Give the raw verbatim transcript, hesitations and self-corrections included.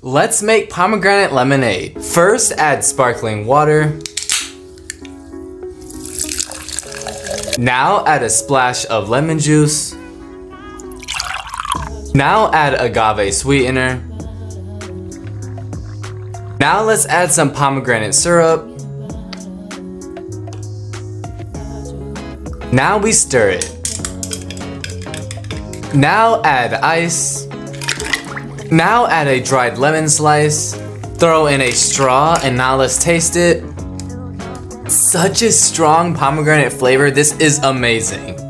Let's make pomegranate lemonade. First, add sparkling water. Now add a splash of lemon juice. Now add agave sweetener. Now let's add some pomegranate syrup. Now we stir it. Now add ice. Now add a dried lemon slice. Throw in a straw and now let's taste it. Such a strong pomegranate flavor, this is amazing.